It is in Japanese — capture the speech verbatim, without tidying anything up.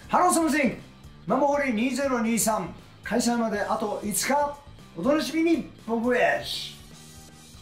ハローサムシングマモホリにせんにじゅうさん開催まであといつかお楽しみに。ボブエッシュ